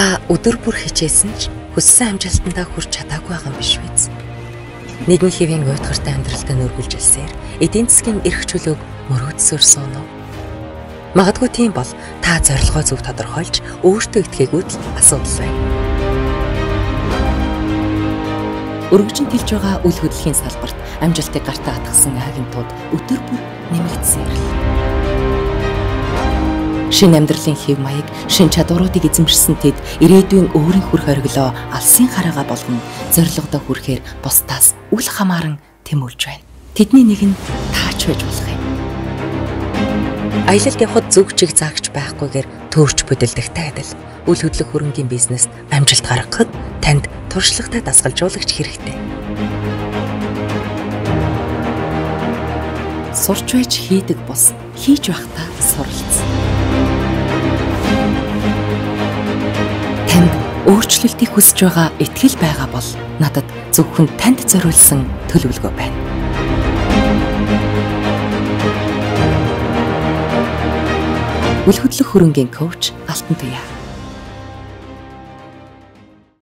Та өдөр бүр хичээсэн ч хүссэн амжилтандаа хүрч чадаагүй байгаа юм биш үү? Нэгэн хэвийн уйтгартай амьдралдаа нүргүүлж илсээр эдийн засгийн эрх чөлөөг мөрөөдсөөр сууна. Магадгүй тийм бол та зорилгоо зөв тодорхойлж өөртөө итгээгүй л асуудал байна. Өргөжин тэлж байгаа үл хөдлөлийн салбарт амжилтыг гартаа атгсан агентууд өдөр бүр нэмэгдсэн. Шинэ амьдралын хэв маяг, шинэ чадваруудыг эзэмшсэн тэд ирээдүйн өөрийн хүрх ориглоо алсын хараагаа болгон зорилгодоо хүрэхээр бусдаас үл хамааран тэмүүлж байна. Тэдний нэг нь таач байж болох юм. Аялалд явхад зөв чиг заагч байхгүйгээр төөрч бүдэлдэгтэй адил үл хөдлөх хөрөнгийн бизнест амжилт гаргахад танд туршлагатай дасгалжуулагч хэрэгтэй. Сурч байж хийдэг бус хийж байхдаа суралц. Танд өөрчлөлтийг хүсэж байгаа итгэл байгаа бол надад зөвхөн танд зориулсан төлөвлөгөө байна. Үл хөдлөх хөрөнгийн коуч Алтан Туяа.